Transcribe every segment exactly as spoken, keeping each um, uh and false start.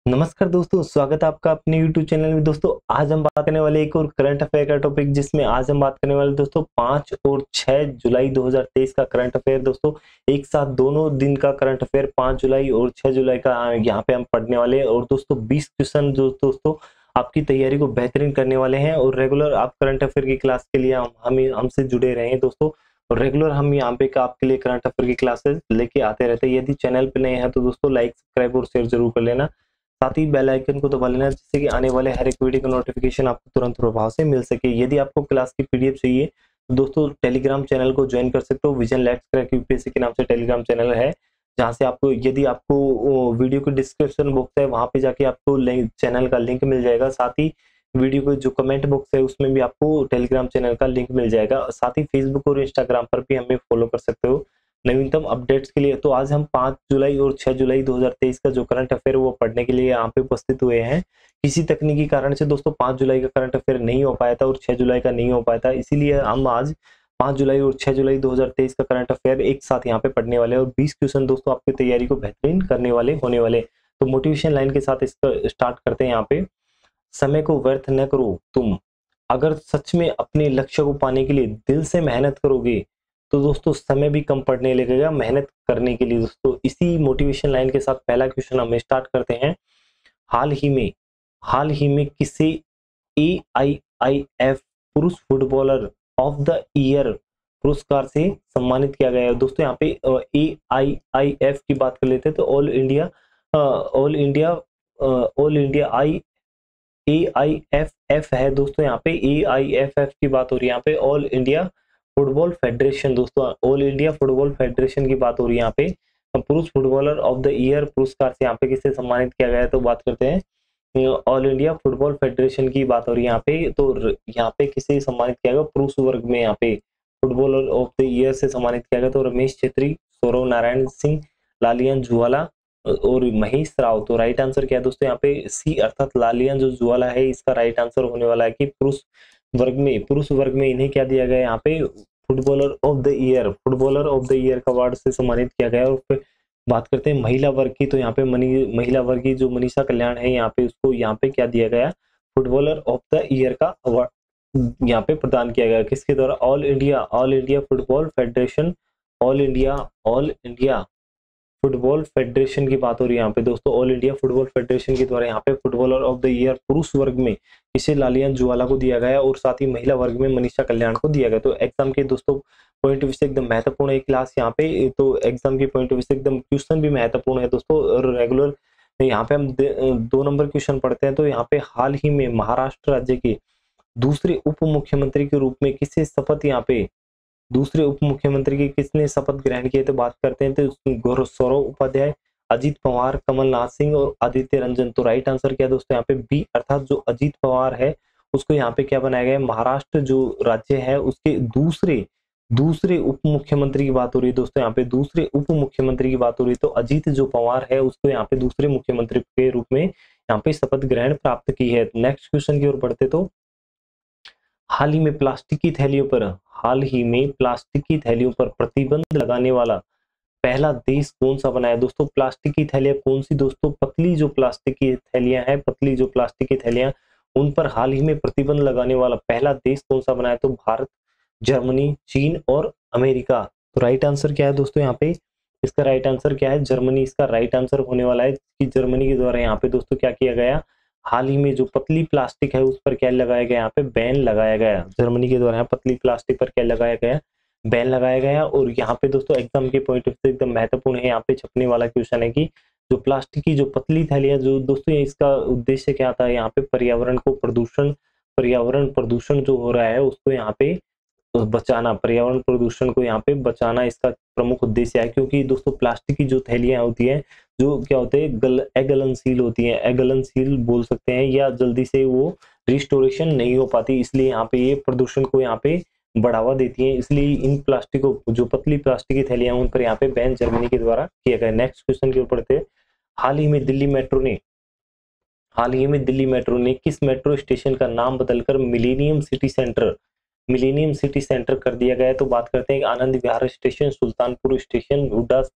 नमस्कार दोस्तों, स्वागत है आपका अपने यूट्यूब चैनल में। दोस्तों आज हम बात करने वाले एक और करंट अफेयर का टॉपिक, जिसमें आज हम बात करने वाले दोस्तों पाँच और छह जुलाई दो हज़ार तेईस का करंट अफेयर। दोस्तों एक साथ दोनों दिन का करंट अफेयर पाँच जुलाई और छह जुलाई का यहाँ पे हम पढ़ने वाले हैं। और दोस्तों बीस क्वेश्चन जो दोस्तों आपकी तैयारी को बेहतरीन करने वाले हैं। और रेगुलर आप करंट अफेयर की क्लास के लिए हम हम हमसे जुड़े रहे हैं दोस्तों। और रेगुलर हम यहाँ पे आपके लिए करंट अफेयर की क्लासेस लेके आते रहते हैं। यदि चैनल पे नए हैं तो दोस्तों लाइक, सब्सक्राइब और शेयर जरूर कर लेना। साथ ही बेल आइकन को दबा लेना, जिससे कि आने वाले हर एक वीडियो का नोटिफिकेशन आपको तुरंत प्रभाव से मिल सके। यदि आपको क्लास की पीडीएफ चाहिए तो दोस्तों टेलीग्राम चैनल को ज्वाइन कर सकते हो। विजन लेट्स क्रैक यूपीएससी के नाम से टेलीग्राम चैनल है, जहां से आपको यदि आपको वीडियो के डिस्क्रिप्शन बॉक्स है वहां पे जाके आपको चैनल का लिंक मिल जाएगा। साथ ही वीडियो के जो कमेंट बॉक्स है उसमें भी आपको टेलीग्राम चैनल का लिंक मिल जाएगा। साथ ही फेसबुक और इंस्टाग्राम पर भी हमें फॉलो कर सकते हो नवीनतम अपडेट्स के लिए। तो आज हम पाँच जुलाई और छह जुलाई दो हज़ार तेईस का जो करंट अफेयर वो पढ़ने के लिए यहाँ पे उपस्थित हुए हैं। किसी तकनीकी कारण से दोस्तों पाँच जुलाई का करंट अफेयर नहीं हो पाया था और छह जुलाई का नहीं हो पाया था, इसीलिए हम आज पाँच जुलाई और छह जुलाई दो हज़ार तेईस का करंट अफेयर एक साथ यहाँ पे पढ़ने वाले हैं। और बीस क्वेश्चन दोस्तों आपकी तैयारी को बेहतरीन करने वाले होने वाले। तो मोटिवेशन लाइन के साथ इसका स्टार्ट करते हैं। यहाँ पे समय को व्यर्थ न करो तुम, अगर सच में अपने लक्ष्य को पाने के लिए दिल से मेहनत करोगे तो दोस्तों समय भी कम पड़ने लगेगा मेहनत करने के लिए। दोस्तों इसी मोटिवेशन लाइन के साथ पहला क्वेश्चन हम स्टार्ट करते हैं। हाल ही में हाल ही में किसे ए आई आई एफ पुरुष फुटबॉलर ऑफ द ईयर पुरस्कार से सम्मानित किया गया है। दोस्तों यहाँ पे ए आई आई एफ की बात कर लेते हैं तो all India all India all India A I F F एफ है दोस्तों। यहाँ पे ए आई एफ एफ की बात हो रही है। यहाँ पे ऑल इंडिया फुटबॉल फेडरेशन, दोस्तों ऑल इंडिया फुटबॉल फेडरेशन की बात हो रही है। यहाँ पे पुरुष फुटबॉलर ऑफ द ईयर पुरस्कार से यहाँ पे किसे सम्मानित किया गया है तो बात करते हैं ऑल इंडिया फुटबॉल फेडरेशन की बात हो रही है यहाँ पे। तो यहाँ पे किसे सम्मानित किया गया पुरुष वर्ग में, यहाँ पे फुटबॉलर ऑफ द ईयर से सम्मानित किया गया तो रमेश छेत्री, सौरव नारायण सिंह, लालियन जुवाला और महेश राव। तो राइट आंसर क्या है दोस्तों यहाँ पे सी, अर्थात लालियन जो जुवाला है, इसका राइट आंसर होने वाला है कि पुरुष वर्ग में पुरुष वर्ग में इन्हें क्या दिया गया यहाँ पे footballer of the year footballer of the year का अवार्ड से सम्मानित किया गया। और फिर बात करते हैं महिला वर्ग की, तो यहाँ पे मनी महिला वर्ग की जो मनीषा कल्याण है, यहाँ पे उसको यहाँ पे क्या दिया गया फुटबॉलर ऑफ द ईयर का अवार्ड यहाँ पे प्रदान किया गया। किसके द्वारा? All India all India football federation all India all India football federation की बात हो रही है यहाँ पे दोस्तों। ऑल इंडिया फुटबॉल फेडरेशन के द्वारा यहाँ पे फुटबॉलर ऑफ द ईयर पुरुष वर्ग में इसे लालियन जुवाला को दिया गया और साथ ही महिला वर्ग में मनीषा कल्याण को दिया गया। तो एग्जाम के दोस्तों पॉइंट ऑफ व्यू से एकदम महत्वपूर्ण है क्लास यहाँ पे। तो एग्जाम के पॉइंट ऑफ व्यू से एकदम क्वेश्चन भी महत्वपूर्ण है दोस्तों। और रेगुलर यहाँ पे हम दो नंबर क्वेश्चन पढ़ते हैं। तो यहाँ पे हाल ही में महाराष्ट्र राज्य के दूसरे उप मुख्यमंत्री के रूप में किसे शपथ यहाँ पे दूसरे उप मुख्यमंत्री की किसने शपथ ग्रहण किए तो बात करते हैं तो सौरव उपाध्याय, अजीत पवार, कमलनाथ सिंह और आदित्य रंजन। तो राइट आंसर क्या है दोस्तों यहाँ पे बी, अर्थात जो अजीत पवार है उसको यहाँ पे क्या बनाया गया है, महाराष्ट्र जो राज्य है उसके दूसरे दूसरे उप मुख्यमंत्री की बात हो रही है दोस्तों। यहाँ पे दूसरे उप मुख्यमंत्री की बात हो रही है तो अजीत जो पवार है उसको यहाँ पे दूसरे मुख्यमंत्री के रूप में यहाँ पे शपथ ग्रहण प्राप्त की है। नेक्स्ट क्वेश्चन की ओर बढ़ते तो हाल ही में प्लास्टिक की थैलियों पर हाल ही में प्लास्टिक की थैलियों पर प्रतिबंध लगाने वाला पहला देश कौन सा बना है दोस्तों? प्लास्टिक की थैलियां कौन सी दोस्तों? पतली जो प्लास्टिक की थैलियां हैं पतली जो प्लास्टिक की थैलियां उन पर हाल ही में प्रतिबंध लगाने वाला पहला देश कौन सा बना है तो भारत, जर्मनी, चीन और अमेरिका। तो राइट आंसर क्या है दोस्तों यहाँ पे? इसका राइट आंसर क्या है? जर्मनी इसका राइट आंसर होने वाला है कि जर्मनी के द्वारा यहाँ पे दोस्तों क्या किया गया, हाल ही में जो पतली प्लास्टिक है उस पर क्या लगाया गया, यहाँ पे बैन लगाया गया। जर्मनी के द्वारा पतली प्लास्टिक पर क्या लगाया गया, बैन लगाया गया। और यहाँ पे दोस्तों एग्जाम के पॉइंट ऑफ व्यू से एकदम महत्वपूर्ण है यहाँ पे छपने वाला क्वेश्चन है कि जो प्लास्टिक की जो पतली थैलियां जो दोस्तों इसका उद्देश्य क्या था, यहाँ पे पर्यावरण को प्रदूषण पर्यावरण प्रदूषण जो हो रहा है उसको यहाँ पे बचाना, पर्यावरण प्रदूषण को यहाँ पे बचाना इसका प्रमुख उद्देश्य है। क्योंकि दोस्तों प्लास्टिक की जो थैलियां होती हैं जो क्या होते हैं गल अगलनशील होती हैं, अगलनशील बोल सकते हैं, या जल्दी से वो रिस्टोरेशन नहीं हो पाती, इसलिए यहाँ पे ये प्रदूषण को यहाँ पे बढ़ावा देती है। इसलिए इन प्लास्टिक को जो पतली प्लास्टिक की थैलियां उन पर यहाँ पे बैन जर्मनी के द्वारा किया गया। नेक्स्ट क्वेश्चन के ऊपर थे हाल ही में दिल्ली मेट्रो ने हाल ही में दिल्ली मेट्रो ने किस मेट्रो स्टेशन का नाम बदलकर millennium city centre millennium city centre कर दिया गया है। तो बात करते हैं Anand Vihar station, Sultanpur station, Huda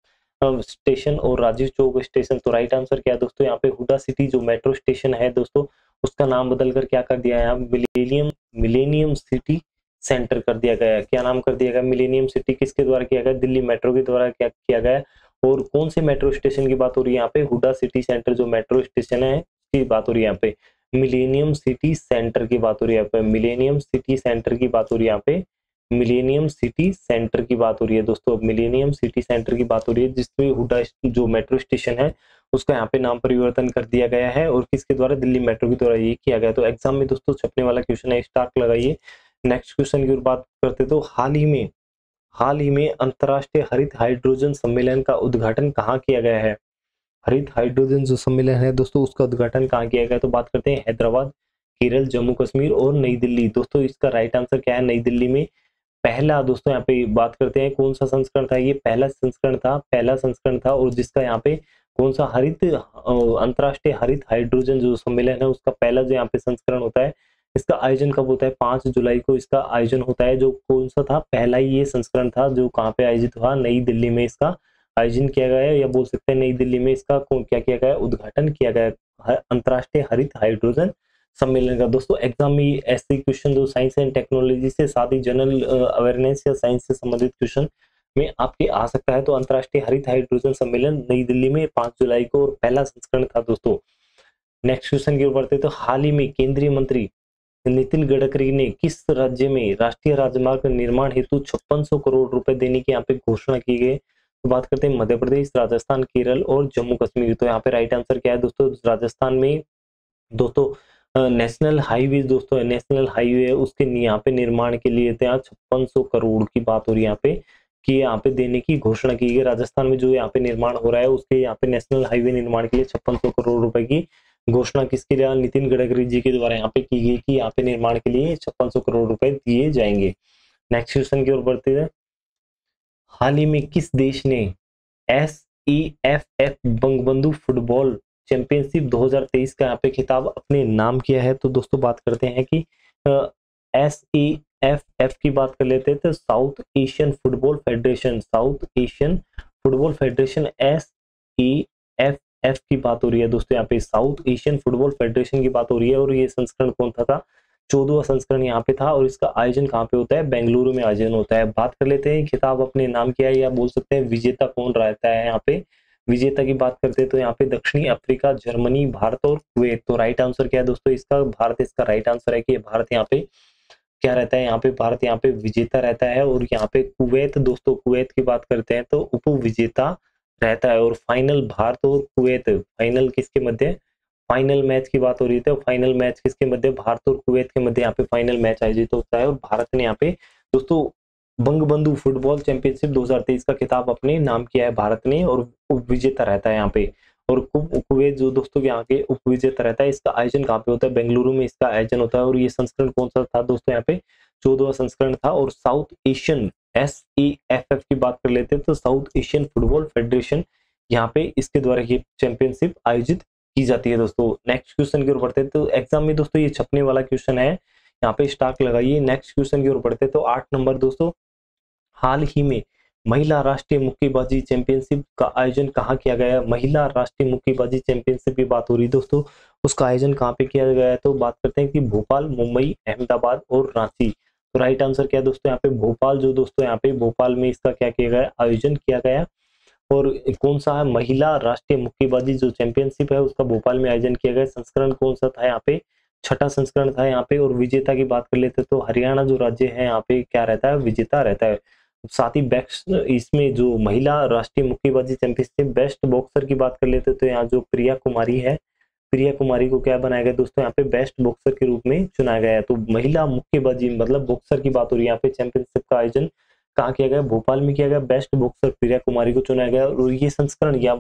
station और राजीव चौक स्टेशन। तो राइट आंसर क्या है दोस्तों, यहाँ पे हुडा सिटी जो मेट्रो स्टेशन है दोस्तों, उसका नाम बदलकर क्या कर दिया है, यहाँ मिलेनियम मिलेनियम सिटी सेंटर कर दिया गया है। क्या नाम कर दिया गया, मिलेनियम सिटी। किसके द्वारा किया गया, दिल्ली मेट्रो के द्वारा क्या किया गया। और कौन से मेट्रो स्टेशन की बात हो रही है यहाँ पे, हुडा सिटी सेंटर जो मेट्रो स्टेशन है की बात हो रही है यहाँ पे, मिलेनियम सिटी सेंटर की बात हो रही है यहाँ पे, मिलेनियम सिटी सेंटर की बात हो रही है यहाँ पे, मिलेनियम सिटी सेंटर की बात हो रही है दोस्तों, मिलेनियम सिटी सेंटर की बात हो रही है, जिसमें हुडा जो मेट्रो स्टेशन है उसका यहाँ पे नाम परिवर्तन कर दिया गया है। और किसके द्वारा, दिल्ली मेट्रो के द्वारा ये किया गया। तो एग्जाम में दोस्तों छपने वाला क्वेश्चन है, स्टार्ट लगाइए। नेक्स्ट क्वेश्चन की बात करते तो हाल ही में हाल ही में अंतरराष्ट्रीय हरित हाइड्रोजन सम्मेलन का उद्घाटन कहाँ किया गया है। हरित हाइड्रोजन जो सम्मेलन है दोस्तों, उसका उद्घाटन कहाँ किया गया, तो बात करते हैं हैदराबाद, केरल, जम्मू कश्मीर और नई दिल्ली। दोस्तों इसका राइट आंसर क्या है, नई दिल्ली में। पहला दोस्तों यहाँ पे बात करते हैं कौन सा संस्करण था, ये पहला संस्करण था, पहला संस्करण था। और जिसका यहाँ पे कौन सा हरित अंतरराष्ट्रीय हरित हाइड्रोजन जो सम्मेलन है उसका पहला जो यहाँ पे संस्करण होता है, इसका आयोजन कब होता है, पांच जुलाई को इसका आयोजन होता है। जो कौन सा था, पहला ही ये संस्करण था जो कहाँ पे आयोजित हुआ, नई दिल्ली में इसका आयोजन किया गया है, या बोल सकते हैं नई दिल्ली में इसका क्या किया गया, उद्घाटन किया गया अंतरराष्ट्रीय हरित हाइड्रोजन सम्मेलन का। दोस्तों एग्जाम में ऐसे क्वेश्चन जो साइंस एंड टेक्नोलॉजी से, साथ ही जनरल अवेयरनेस या साइंस से संबंधित क्वेश्चन में आपके आ सकता है। तो अंतरराष्ट्रीय हरित हाइड्रोजन सम्मेलन नई दिल्ली में पांच जुलाई को, और पहला संस्करण था दोस्तों। नेक्स्ट क्वेश्चन की ओर बढ़ते तो हाल ही में केंद्रीय मंत्री नितिन गडकरी ने किस राज्य में राष्ट्रीय राजमार्ग निर्माण हेतु छप्पन सौ करोड़ रुपए देने की यहाँ पे घोषणा की गई। तो बात करते हैं मध्य प्रदेश, राजस्थान, केरल और जम्मू कश्मीर। तो यहाँ पे राइट आंसर क्या है दोस्तों, राजस्थान में दोस्तों नेशनल हाईवे दोस्तों नेशनल हाईवे है, उसके यहाँ पे निर्माण के लिए यहाँ छप्पन सौ करोड़ की बात हो रही है यहाँ पे, कि यहाँ पे देने की घोषणा की गई। राजस्थान में जो यहाँ पे निर्माण हो रहा है उसके यहाँ पे नेशनल हाईवे निर्माण के लिए छप्पन सौ करोड़ रुपए की घोषणा किसके लिए, नितिन गडकरी जी के द्वारा यहाँ पे की गई कि यहाँ पे निर्माण के लिए छप्पन सौ करोड़ रुपए दिए जाएंगे। नेक्स्ट क्वेश्चन की ओर बढ़ते हैं, हाल ही में किस देश ने S E F F Bangabandhu football championship दो हज़ार तेईस का यहाँ पे खिताब अपने नाम किया है। तो दोस्तों बात करते हैं कि एस ई एफ एफ की बात कर लेते हैं तो South Asian football federation, South Asian football federation S E F F की बात हो रही है दोस्तों, यहाँ पे साउथ एशियन फुटबॉल फेडरेशन की बात हो रही है। और ये संस्करण कौन सा था, चौदहवां संस्करण यहाँ पे था। और इसका आयोजन कहाँ पे होता है, बेंगलुरु में आयोजन होता है। बात कर लेते हैं खिताब अपने नाम किया है, या बोल सकते हैं विजेता कौन रहता है यहाँ पे। विजेता की बात करते हैं तो यहाँ पे दक्षिणी अफ्रीका, जर्मनी, भारत और कुवैत। तो राइट आंसर क्या है दोस्तों, इसका भारत इसका राइट आंसर है कि भारत यहाँ पे क्या रहता है, यहाँ पे भारत यहाँ पे विजेता रहता है। और यहाँ पे कुवैत दोस्तों, कुवैत की बात करते हैं तो उप विजेता रहता है। और फाइनल भारत और कुवैत, फाइनल किसके मध्य, फाइनल मैच की बात हो रही है, फाइनल मैच किसके मध्य, भारत और कुवैत के मध्य यहाँ पे फाइनल मैच आयोजित होता है। और भारत ने यहाँ पे दोस्तों बंगबंधु फुटबॉल चैंपियनशिप दो हज़ार तेईस का खिताब अपने नाम किया है भारत ने, और उप विजेता रहता है यहाँ पे। और कुवैत जो दोस्तों यहाँ के उप विजेता रहता है। इसका आयोजन कहाँ पे होता है, बेंगलुरु में इसका आयोजन होता है। और ये संस्करण कौन सा था दोस्तों, यहाँ पे चौदहवां संस्करण था। और South Asian S E F F की बात कर लेते हैं तो साउथ एशियन फुटबॉल फेडरेशन, यहाँ पे इसके द्वारा ये चैंपियनशिप आयोजित की जाती है दोस्तों। नेक्स्ट क्वेश्चन की ओर बढ़ते हैं तो एग्जाम में दोस्तों ये छपने वाला क्वेश्चन है, यहाँ पे स्टार्ट लगाइए। नेक्स्ट क्वेश्चन की ओर बढ़ते हैं तो आठ नंबर दोस्तों, हाल ही में महिला राष्ट्रीय मुक्केबाजी चैंपियनशिप का आयोजन कहाँ किया गया है। महिला राष्ट्रीय मुक्केबाजी चैंपियनशिप की बात हो रही है दोस्तों, उसका आयोजन कहाँ पे किया गया है। तो बात करते हैं कि भोपाल, मुंबई, अहमदाबाद और रांची। तो राइट आंसर क्या है दोस्तों, यहाँ पे भोपाल जो दोस्तों यहाँ पे भोपाल में इसका क्या किया गया, आयोजन किया गया। और कौन सा है, महिला राष्ट्रीय मुक्केबाजी जो चैंपियनशिप है उसका भोपाल में आयोजन किया गया। संस्करण कौन सा था, यहाँ पे छठा संस्करण था यहाँ पे। और विजेता की बात कर लेते तो हरियाणा जो राज्य है यहाँ पे क्या रहता है, विजेता रहता है। साथ ही बेस्ट इसमें जो महिला राष्ट्रीय मुक्केबाजी चैंपियनशिप बेस्ट बॉक्सर की बात कर लेते तो यहाँ जो प्रिया कुमारी है, प्रिया कुमारी को क्या बनाया गया दोस्तों, यहाँ पे बेस्ट बॉक्सर के रूप में चुना गया है। तो महिला मुक्केबाजी मतलब बॉक्सर की बात हो रही है, यहाँ पे चैंपियनशिप का आयोजन कहाँ किया गया, भोपाल में किया गया। बेस्ट बॉक्सर प्रिया कुमारी को चुना गया। और ये संस्करण या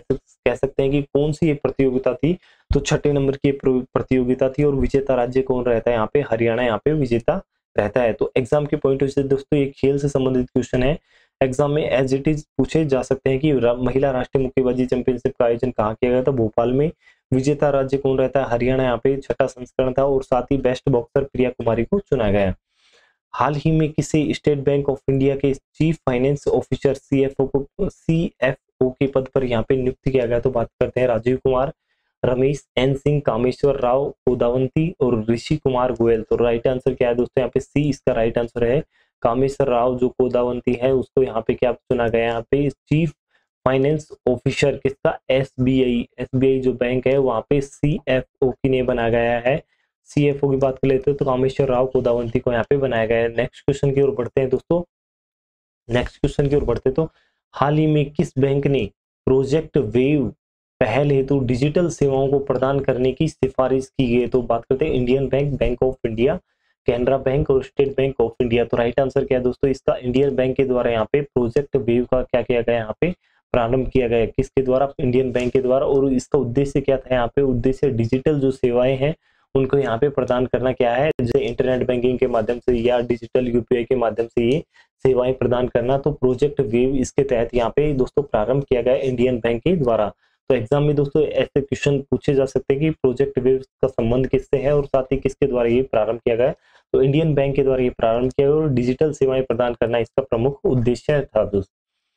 कह सकते हैं कि कौन सी ये प्रतियोगिता थी, तो छठे नंबर की प्रतियोगिता थी। और विजेता राज्य कौन रहता है, यहाँ पे हरियाणा यहाँ पे विजेता रहता है। तो एग्जाम के पॉइंट से दोस्तों ये खेल से संबंधित क्वेश्चन है, एग्जाम में एज इट इज पूछे जा सकते हैं कि महिला राष्ट्रीय मुक्केबाजी चैंपियनशिप का आयोजन कहाँ किया गया था, भोपाल में। विजेता राज्य कौन रहता है, हरियाणा, यहाँ पे छठा संस्करण था। और साथ ही बेस्ट बॉक्सर प्रिया कुमारी को चुना गया। हाल ही में किसी स्टेट बैंक ऑफ इंडिया के chief finance officer C F O को सी एफ ओ के पद पर यहाँ पे नियुक्त किया गया, तो बात करते हैं राजीव कुमार, रमेश एन सिंह, कामेश्वर राव कोदावंती और ऋषि कुमार गोयल। तो राइट आंसर क्या है दोस्तों, यहाँ पे सी इसका राइट आंसर है। कामेश्वर राव जो कोदावंती है उसको यहाँ पे क्या चुना गया, यहाँ पे चीफ फाइनेंस ऑफिसर किसका, एसबीआई, एसबीआई जो बैंक है वहां पे सीएफओ की ने बनाया गया है। सीएफओ की बात कर लेते हैं तो कामेश्वर राव कोदावंती को यहाँ पे बनाया गया है। नेक्स्ट क्वेश्चन की ओर बढ़ते हैं दोस्तों, नेक्स्ट क्वेश्चन की ओर बढ़ते तो हाल ही में किस बैंक ने प्रोजेक्ट वेव पहल हेतु डिजिटल सेवाओं को प्रदान करने की सिफारिश की गई, तो बात करते हैं Indian bank, bank of India, Canara bank और स्टेट बैंक ऑफ इंडिया। तो राइट आंसर क्या है दोस्तों, इसका इंडियन बैंक के द्वारा यहाँ पे प्रोजेक्ट वेव का क्या किया गया, यहाँ पे प्रारंभ किया गया, किसके द्वारा, इंडियन बैंक के द्वारा। और इसका उद्देश्य क्या था, यहाँ पे उद्देश्य डिजिटल जो सेवाएं हैं उनको यहाँ पे प्रदान करना क्या है, जैसे इंटरनेट बैंकिंग के माध्यम से या डिजिटल यूपीआई के माध्यम से ये सेवाएं प्रदान करना। तो प्रोजेक्ट वेव इसके तहत यहाँ पे दोस्तों प्रारंभ किया गया इंडियन बैंक के द्वारा। तो एग्जाम में दोस्तों ऐसे क्वेश्चन पूछे जा सकते हैं कि प्रोजेक्ट वेव का संबंध किससे है और साथ ही किसके द्वारा ये प्रारंभ किया गया। तो इंडियन बैंक के द्वारा ये प्रारंभ किया गया और डिजिटल सेवाएं प्रदान करना इसका प्रमुख उद्देश्य था दोस्तों।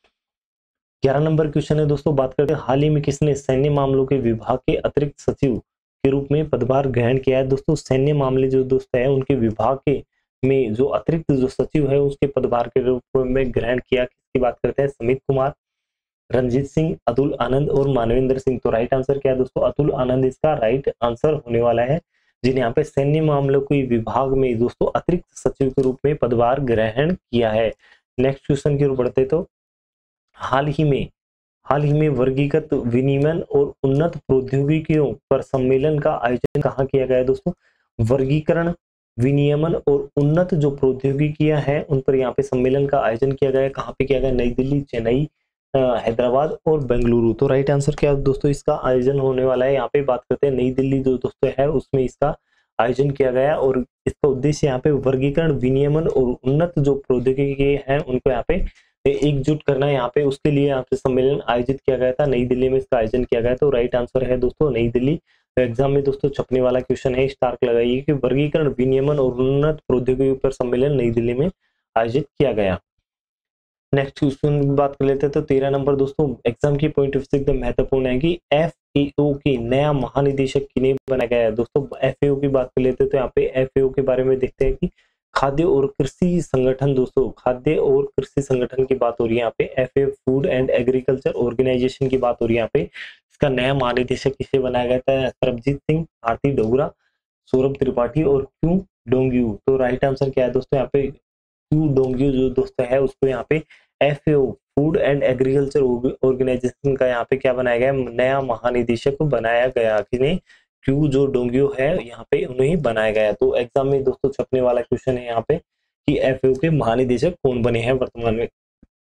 ग्यारह नंबर क्वेश्चन है दोस्तों, बात करते हैं हाल ही में किसने सैन्य मामलों के विभाग के अतिरिक्त सचिव के रूप में पदभार ग्रहण किया है। दोस्तों सैन्य मामले जो दोस्त है उनके विभाग के में जो अतिरिक्त जो सचिव है उसके पदभार के रूप में ग्रहण किया, किसकी बात करते हैं, समित कुमार, रंजीत सिंह, अतुल आनंद और मानवेंद्र सिंह। तो राइट आंसर क्या है दोस्तों, अतुल आनंद इसका राइट आंसर होने वाला है, जिन्हें यहाँ पे सैन्य मामलों के विभाग में दोस्तों अतिरिक्त सचिव के रूप में पदभार ग्रहण किया है। नेक्स्ट क्वेश्चन की ओर बढ़ते तो हाल ही में हाल ही में वर्गीकृत विनियमन और उन्नत प्रौद्योगिकियों पर सम्मेलन का आयोजन कहाँ किया गया है दोस्तों, वर्गीकरण, विनियमन और उन्नत जो प्रौद्योगिकियां हैं उन पर यहाँ पे सम्मेलन का आयोजन किया गया है। कहाँ पे किया गया, नई दिल्ली, चेन्नई, हैदराबाद और बेंगलुरु। तो राइट आंसर क्या है दोस्तों, इसका आयोजन होने वाला है, यहाँ पे बात करते हैं नई दिल्ली जो दोस्तों है उसमें इसका आयोजन किया गया और इसका उद्देश्य यहाँ पे वर्गीकरण, विनियमन और उन्नत जो प्रौद्योगिकी है उनको यहाँ पे एकजुट करना है। यहाँ पे उसके लिए यहाँ पे सम्मेलन आयोजित किया गया था, नई दिल्ली में इसका आयोजन किया गया। तो राइट आंसर है दोस्तों नई दिल्ली। तो एग्जाम में दोस्तों छपने वाला क्वेश्चन है, स्टार्क लगाइए कि वर्गीकरण, विनियमन और उन्नत प्रौद्योगिकी पर सम्मेलन नई दिल्ली में आयोजित किया गया। नेक्स्ट क्वेश्चन की बात कर लेते हैं तो तेरह नंबर दोस्तों एग्जाम की पॉइंट ऑफ से एकदम महत्वपूर्ण है कि एफएओ की नया महानिदेशक किन्हें बनाया गया है। दोस्तों एफएओ की बात कर लेते हैं तो यहाँ पे एफएओ के बारे में देखते हैं कि खाद्य और कृषि संगठन, दोस्तों खाद्य और कृषि संगठन की बात हो रही है यहाँ पे, FAO food and agriculture organisation की बात हो रही है यहाँ पे। इसका नया महानिदेशक किसे बनाया गया था, सरबजीत सिंह, आरती डोगरा, सौरभ त्रिपाठी और क्यू डोंग्यू। तो राइट आंसर क्या है दोस्तों, यहाँ पे क्यू डोंग्यू जो दोस्तों है उसको यहाँ पे FAO food and agriculture organisation का यहाँ पे क्या बनाया गया, नया महानिदेशक बनाया गया। किन्हें, क्यू जो डोंग्यू है यहाँ पे उन्हें बनाया गया। तो एग्जाम में दोस्तों छपने वाला क्वेश्चन है यहाँ पे कि एफएओ के महानिदेशक कौन बने हैं वर्तमान में।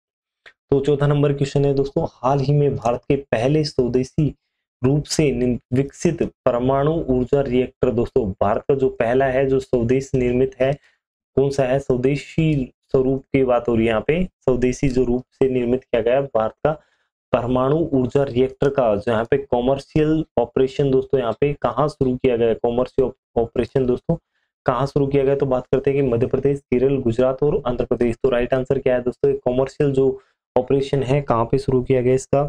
तो चौथा नंबर क्वेश्चन है दोस्तों, हाल ही में भारत के पहले स्वदेशी रूप से विकसित परमाणु ऊर्जा रिएक्टर, दोस्तों भारत का जो पहला है जो स्वदेश निर्मित है कौन सा है, स्वदेशी स्वरूप की बात हो रही है यहाँ पे, स्वदेशी जो रूप से निर्मित किया गया भारत का परमाणु ऊर्जा रिएक्टर का जो यहाँ पे कॉमर्शियल ऑपरेशन दोस्तों यहाँ पे कहाँ शुरू किया गया, कॉमर्शियल ऑपरेशन दोस्तों कहाँ शुरू किया गया। तो बात करते हैं कि मध्य प्रदेश, केरल, गुजरात और आंध्र प्रदेश। तो राइट आंसर क्या है दोस्तों, कॉमर्शियल जो ऑपरेशन है कहाँ पे शुरू किया गया इसका,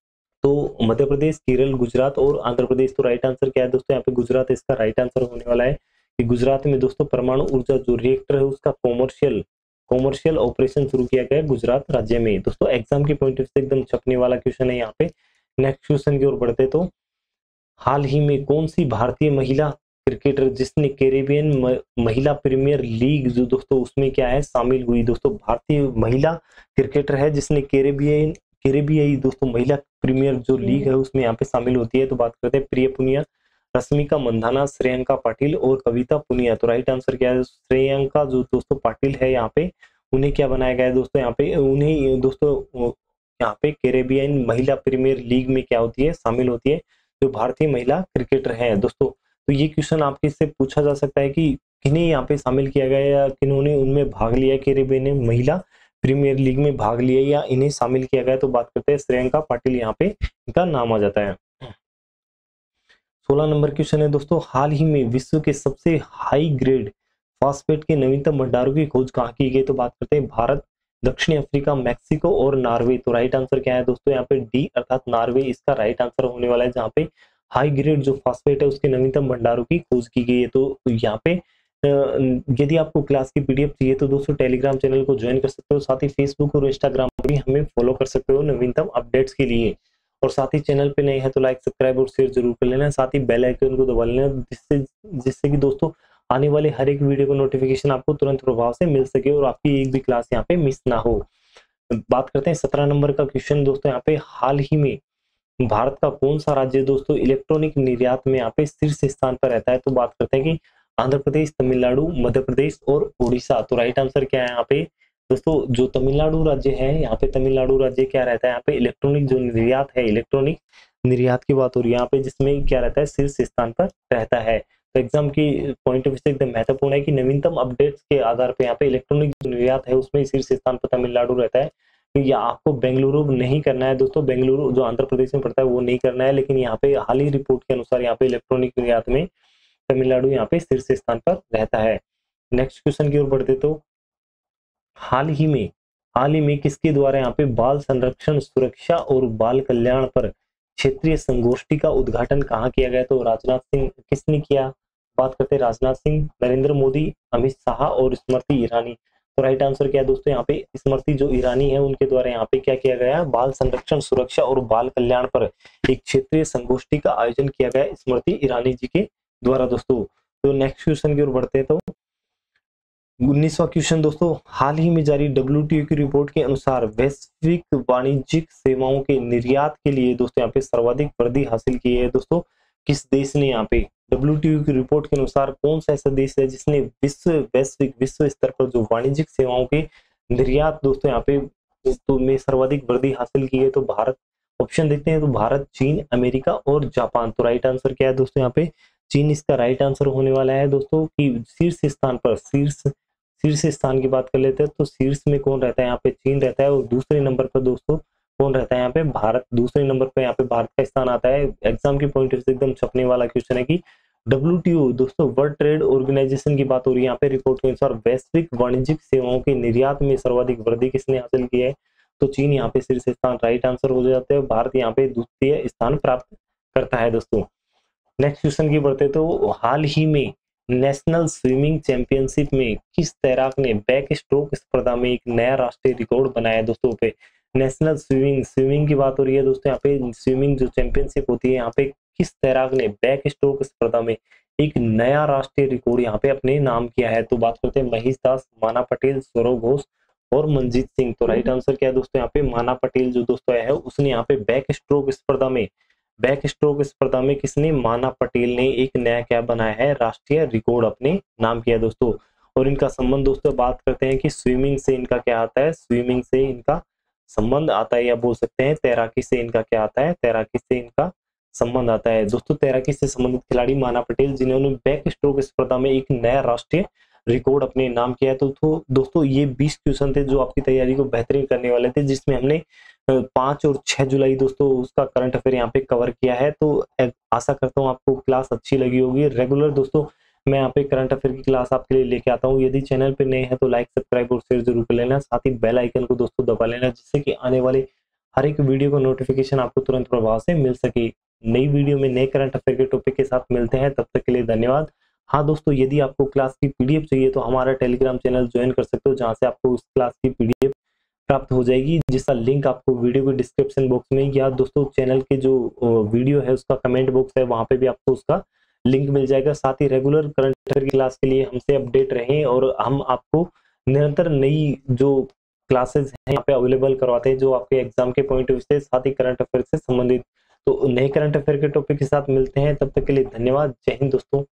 तो मध्य प्रदेश, केरल, गुजरात और आंध्र प्रदेश। तो राइट आंसर क्या है दोस्तों, यहाँ पे गुजरात इसका राइट आंसर होने वाला है कि गुजरात में दोस्तों परमाणु ऊर्जा जो रिएक्टर है उसका कॉमर्शियल कॉमर्शियल ऑपरेशन शुरू किया गया गुजरात राज्य में। दोस्तों एग्जाम की पॉइंट से एकदम छपने वाला क्वेश्चन है यहाँ पे। नेक्स्ट क्वेश्चन की ओर बढ़ते तो हाल ही में कौन सी भारतीय महिला क्रिकेटर जिसने कैरेबियन महिला प्रीमियर लीग जो दोस्तों उसमें क्या है शामिल हुई, दोस्तों भारतीय महिला क्रिकेटर है जिसने कैरेबियन कैरेबियाई दोस्तों महिला प्रीमियर जो लीग है उसमें यहाँ पे शामिल होती है। तो बात करते हैं प्रिया पुनिया, रश्मिका मंदाना, श्रेयंका पाटिल और कविता पुनिया। तो राइट आंसर क्या है, श्रेयंका जो दोस्तों पाटिल है यहाँ पे उन्हें क्या बनाया गया है दोस्तों, यहाँ पे उन्हें दोस्तों यहाँ पे कैरेबियन महिला प्रीमियर लीग में क्या होती है शामिल होती है जो भारतीय महिला क्रिकेटर है दोस्तों। तो ये क्वेश्चन आपके से पूछा जा सकता है कि किन्हें यहाँ पे शामिल किया गया या किन्होंने उनमें भाग लिया, कैरेबियन महिला प्रीमियर लीग में भाग लिया या इन्हें शामिल किया गया। तो बात करते हैं श्रेयंका पाटिल, यहाँ पे इनका नाम आ जाता है। सोलह नंबर क्वेश्चन है दोस्तों, हाल ही में विश्व के सबसे हाई ग्रेड फास्फेट के नवीनतम भंडारों की खोज कहाँ की गई। तो बात करते हैं भारत, दक्षिणी अफ्रीका, मैक्सिको और नॉर्वे। तो राइट आंसर क्या है दोस्तों यहाँ पे डी अर्थात नॉर्वे इसका राइट आंसर होने वाला है, जहाँ पे हाई ग्रेड जो फास्फेट है उसके नवीनतम भंडारों की खोज की गई है। तो यहाँ पे यदि आपको क्लास की पीडीएफ चाहिए तो दोस्तों टेलीग्राम चैनल को ज्वाइन कर सकते हो, साथ ही फेसबुक और इंस्टाग्राम पर भी हमें फॉलो कर सकते हो नवीनतम अपडेट्स के लिए। और साथ ही चैनल पे नए हैं तो लाइक सब्सक्राइब और शेयर जरूर कर लेना, साथ ही बेल आइकन को दबा लेना, जिससे जिससे कि दोस्तों आने वाले हर एक वीडियो को नोटिफिकेशन आपको तुरंत प्रभाव से मिल सके और आपकी एक भी क्लास यहाँ पे मिस ना हो। बात करते हैं सत्रह नंबर का क्वेश्चन दोस्तों, यहाँ पे हाल ही में भारत का कौन सा राज्य दोस्तों इलेक्ट्रॉनिक निर्यात में यहाँ पे शीर्ष स्थान पर रहता है। तो बात करते हैं कि आंध्र प्रदेश, तमिलनाडु, मध्य प्रदेश और उड़ीसा। तो राइट आंसर क्या है यहाँ पे दोस्तों, जो तमिलनाडु राज्य है, यहाँ पे तमिलनाडु राज्य क्या रहता है यहाँ पे इलेक्ट्रॉनिक जो निर्यात है, इलेक्ट्रॉनिक निर्यात की बात हो रही है यहाँ पे, जिसमें क्या रहता है शीर्ष स्थान पर रहता है। तो एग्जाम की पॉइंट ऑफ व्यू से एकदम महत्वपूर्ण है कि नवीनतम अपडेट्स के आधार पर यहाँ पे इलेक्ट्रॉनिक जो निर्यात है उसमें शीर्ष स्थान पर तमिलनाडु रहता है। या आपको बेंगलुरु नहीं करना है दोस्तों, बेंगलुरु जो आंध्र प्रदेश में पड़ता है वो नहीं करना है, लेकिन यहाँ पे हाल ही रिपोर्ट के अनुसार यहाँ पे इलेक्ट्रॉनिक निर्यात में तमिलनाडु यहाँ पे शीर्ष स्थान पर रहता है। नेक्स्ट क्वेश्चन की ओर बढ़ते तो हाल ही में हाल ही में किसके द्वारा यहाँ पे बाल संरक्षण, सुरक्षा और बाल कल्याण पर क्षेत्रीय संगोष्ठी का उद्घाटन कहाँ किया गया। तो राजनाथ सिंह किसने किया। बात करते हैं राजनाथ सिंह, नरेंद्र मोदी, अमित शाह और स्मृति ईरानी। तो राइट आंसर क्या है दोस्तों यहाँ पे स्मृति जो ईरानी है उनके द्वारा यहाँ पे क्या किया गया, बाल संरक्षण, सुरक्षा और बाल कल्याण पर एक क्षेत्रीय संगोष्ठी का आयोजन किया गया स्मृति ईरानी जी के द्वारा दोस्तों। तो नेक्स्ट क्वेश्चन की ओर बढ़ते हैं तो उन्नीसवां क्वेश्चन दोस्तों, हाल ही में जारी डब्ल्यूटीओ की रिपोर्ट के अनुसार वैश्विक वाणिज्यिक सेवाओं के निर्यात के लिए दोस्तों यहाँ पे सर्वाधिक वृद्धि हासिल की है दोस्तों किस देश ने। यहाँ पे डब्ल्यूटीओ की रिपोर्ट के अनुसार कौन सा ऐसा देश है जिसने विश्व वैश्विक विश्व स्तर पर जो वाणिज्यिक सेवाओं के निर्यात दोस्तों यहाँ पे तो में सर्वाधिक वृद्धि हासिल की है। तो भारत, ऑप्शन देखते हैं तो भारत, चीन, अमेरिका और जापान। तो राइट आंसर क्या है दोस्तों यहाँ पे चीन इसका राइट आंसर होने वाला है दोस्तों कि शीर्ष स्थान पर शीर्ष शीर्ष स्थान की बात कर लेते हैं तो शीर्ष में कौन रहता है यहाँ पे चीन रहता है, और दूसरे नंबर पर दोस्तों कौन रहता है यहाँ पे भारत, दूसरे नंबर पे यहाँ पे भारत का स्थान आता है। एग्जाम की पॉइंट से एकदम छपने वाला क्वेश्चन है कि डब्ल्यूटीओ दोस्तों वर्ल्ड ट्रेड ऑर्गेनाइजेशन की बात हो रही है यहाँ पे रिपोर्ट के अनुसार वैश्विक वाणिज्यिक सेवाओं के निर्यात में सर्वाधिक वृद्धि किसने हासिल की है। तो चीन यहाँ पे शीर्ष स्थान राइट आंसर हो जाते हैं, भारत यहाँ पे द्वितीय स्थान प्राप्त करता है दोस्तों। नेक्स्ट क्वेश्चन की बढ़ते तो हाल ही में नेशनल स्विमिंग चैंपियनशिप में किस तैराक ने बैक स्ट्रोक स्पर्धा में एक नया राष्ट्रीय रिकॉर्ड बनाया दोस्तों। पे नेशनल स्विमिंग स्विमिंग की बात हो रही है दोस्तों, यहाँ पे स्विमिंग जो चैंपियनशिप होती है यहाँ पे किस तैराक ने बैक स्ट्रोक स्पर्धा में एक नया राष्ट्रीय रिकॉर्ड यहाँ पे अपने नाम किया है। तो बात करते हैं महेश दास, माना पटेल, सौरव घोष और मनजीत सिंह। तो राइट आंसर क्या है दोस्तों यहाँ पे माना पटेल जो दोस्तों है उसने यहाँ पे बैक स्ट्रोक स्पर्धा में बैक स्ट्रोक स्पर्धा में किसने, माना पटेल ने एक नया क्या बनाया है, राष्ट्रीय रिकॉर्ड अपने नाम किया दोस्तों। और इनका संबंध दोस्तों बात करते हैं कि स्विमिंग से इनका क्या आता है, स्विमिंग से इनका संबंध आता है, या बोल सकते हैं तैराकी से इनका क्या आता है, तैराकी से इनका संबंध आता है दोस्तों। तैराकी से संबंधित खिलाड़ी माना पटेल जिन्होंने बैक स्ट्रोक स्पर्धा में एक नया राष्ट्रीय रिकॉर्ड अपने नाम किया है। तो, तो दोस्तों ये बीस क्वेश्चन थे जो आपकी तैयारी को बेहतरीन करने वाले थे, जिसमें हमने पांच और छह जुलाई दोस्तों उसका करंट अफेयर यहाँ पे कवर किया है। तो आशा करता हूँ आपको क्लास अच्छी लगी होगी। रेगुलर दोस्तों मैं यहाँ पे करंट अफेयर की क्लास आपके लिए लेके आता हूँ। यदि चैनल पे नए हैं तो लाइक सब्सक्राइब और शेयर जरूर कर लेना, साथ ही बेल आइकन को दोस्तों दबा लेना, जिससे कि आने वाले हर एक वीडियो का नोटिफिकेशन आपको तुरंत प्रभाव से मिल सके। नई वीडियो में नए करंट अफेयर के टॉपिक के साथ मिलते हैं, तब तक के लिए धन्यवाद। हाँ दोस्तों, यदि आपको क्लास की पीडीएफ चाहिए तो हमारा टेलीग्राम चैनल ज्वाइन कर सकते हो, जहाँ से आपको उस क्लास की पीडीएफ प्राप्त हो जाएगी, जिसका लिंक आपको वीडियो के डिस्क्रिप्शन बॉक्स में या दोस्तों चैनल के जो वीडियो है उसका कमेंट बॉक्स है वहां पे भी आपको उसका लिंक मिल जाएगा। साथ ही रेगुलर करंट अफेयर की क्लास के लिए हमसे अपडेट रहें, और हम आपको निरंतर नई जो क्लासेस हैं यहाँ पे अवेलेबल करवाते हैं जो आपके एग्जाम के पॉइंट ऑफ व्यू से, साथ ही करंट अफेयर से संबंधित। तो नए करंट अफेयर के टॉपिक के साथ मिलते हैं, तब तक के लिए धन्यवाद। जय हिंद दोस्तों।